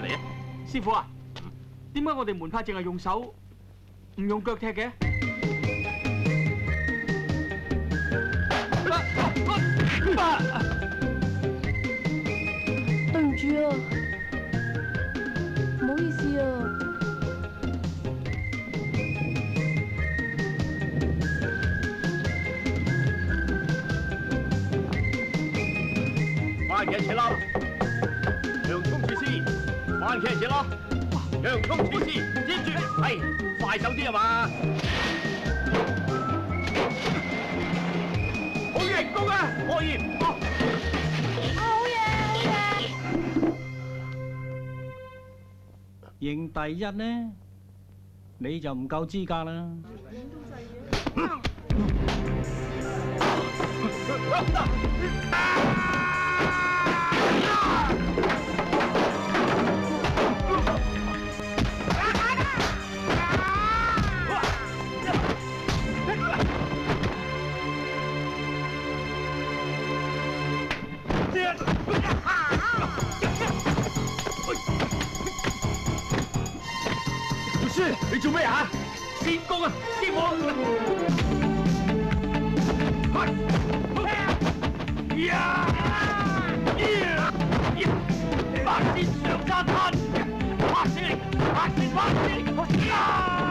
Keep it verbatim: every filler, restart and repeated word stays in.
嚟啊！ 師傅啊，點解我哋門派淨係用手，唔用腳踢嘅？ 對唔住啊，唔好意思啊。 慢些起啦，洋葱廚師，慢些起啦，洋葱廚師，接住，係快手啲啊嘛！好嘢，攻啊！可以，哦， 好嘢，好嘢！ 認第一呢，你就唔夠資格啦。 老師，你做咩啊？先攻啊！師傅！呀！呀！八仙上沙灘，拍死你！拍死！拍死你！